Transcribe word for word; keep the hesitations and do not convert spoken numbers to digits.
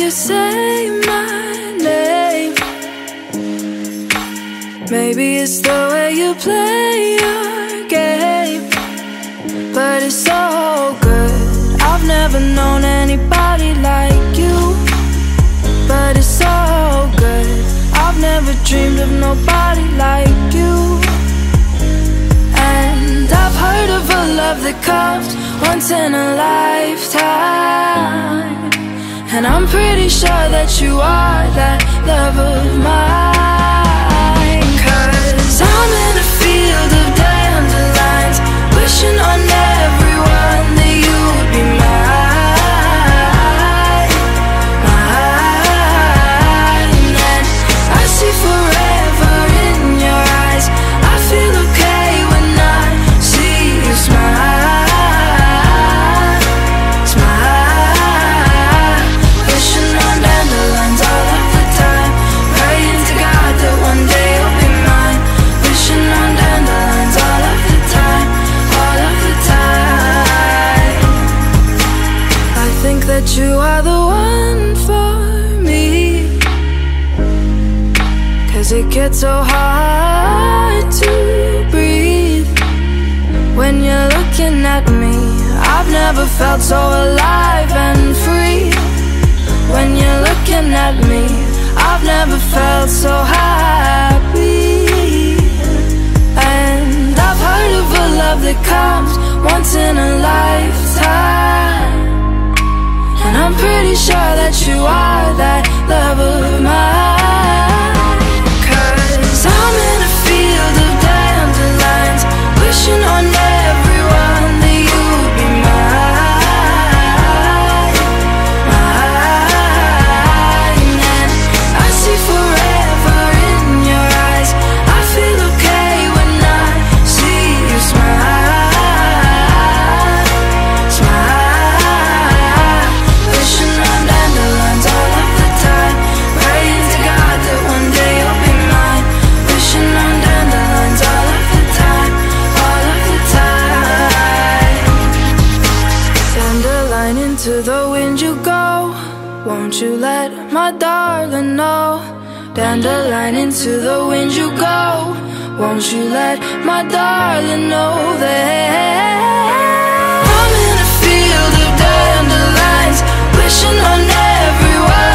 you say my name. Maybe it's the way you play your game, but it's so good. I've never known anybody like you, but it's so good. I've never dreamed of nobody like you. And I've heard of a love that comes once in a lifetime, and I'm pretty sure that you are that love of mine. Cause I'm in a field of dandelions, wishing on everyone that you would be mine, mine. And I see forever in your eyes. I feel okay when I see you smile, smile. Wishing on dandelions all of the time, praying to God that one day you'll be mine. Wishing on dandelions all of the time, all of the time. I think that you are the one for me, cause it gets so hard to breathe when you're looking at me. I've never felt so alive and free. When you're looking at me, I've never felt so happy. And I've heard of a love that comes once in a lifetime, and I'm pretty sure that you are that love of mine. Cause I'm in a field of dandelions, wishing on everyone that you would be mine, mine. And I see forever in your eyes. I feel okay when I see you smile, smile. Wishing on dandelions all of the time, praying to God that one day you'll be mine. Wishing on dandelions all of the time, all of the time. Dandelion, into the wind you go, won't you let my darling know? Dandelion, into the wind you go, won't you let my darling know that I'm in a field of dandelions, wishing on everyone